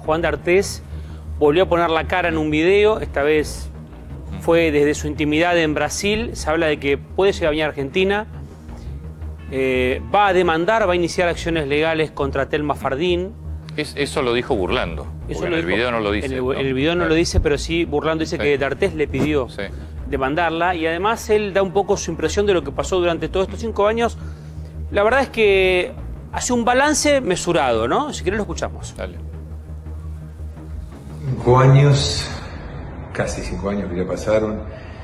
Juan D'Artés volvió a poner la cara en un video, esta vez fue desde su intimidad en Brasil. Se habla de que puede llegar a venir a Argentina, va a demandar, va a iniciar acciones legales contra Telma Fardín. Eso lo dijo burlando, Eso en el video no lo dice. En el video no lo dice, pero sí burlando dice que D'Artés le pidió demandarla, y además él da un poco su impresión de lo que pasó durante todos estos 5 años. La verdad es que hace un balance mesurado, ¿no? Si querés lo escuchamos. Dale. 5 años, casi 5 años que ya pasaron.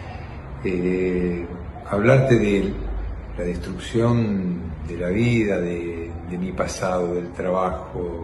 Hablarte de la destrucción de la vida, de mi pasado, del trabajo,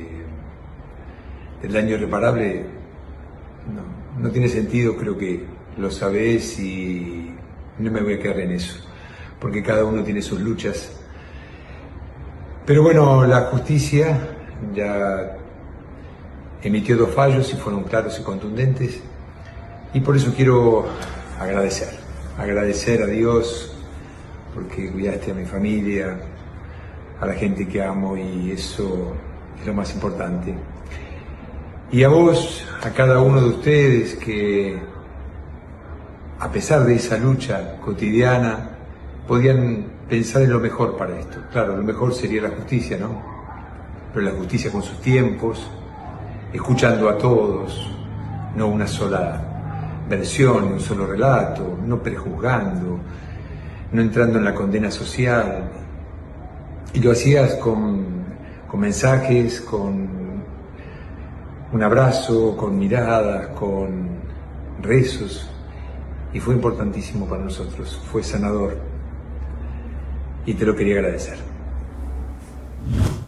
del daño irreparable, no tiene sentido. Creo que lo sabés y no me voy a quedar en eso, porque cada uno tiene sus luchas. Pero bueno, la justicia ya emitió 2 fallos y fueron claros y contundentes, y por eso quiero agradecer a Dios, porque cuidaste a mi familia, a la gente que amo, y eso es lo más importante. Y a vos, a cada uno de ustedes que, a pesar de esa lucha cotidiana, podían pensar en lo mejor para esto. Claro, lo mejor sería la justicia, ¿no? Pero la justicia con sus tiempos, escuchando a todos, no una sola versión, un solo relato, no prejuzgando, no entrando en la condena social. Y lo hacías con mensajes, con un abrazo, con miradas, con rezos, y fue importantísimo para nosotros, fue sanador, y te lo quería agradecer.